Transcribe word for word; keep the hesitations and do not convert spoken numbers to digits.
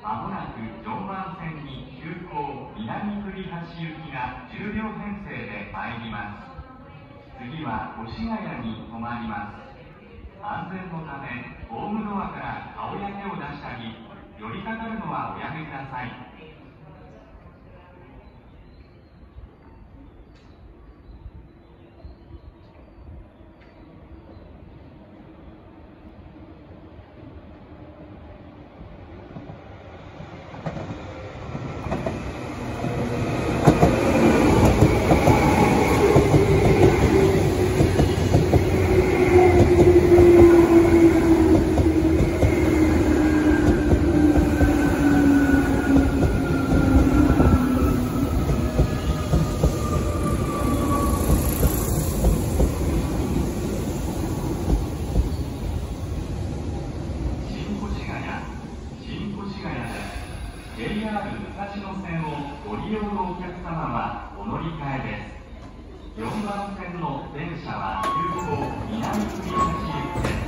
まもなくよんばんせんに急行南栗橋行きがじゅうびょう編成で参ります。次は越谷に停まります。安全のためホームドアから顔や手を出したり寄りかかるのはおやめください。ジェイアール 武蔵野線をご利用のお客様はお乗り換えです。よんばんせんの電車は急行南栗橋行きです。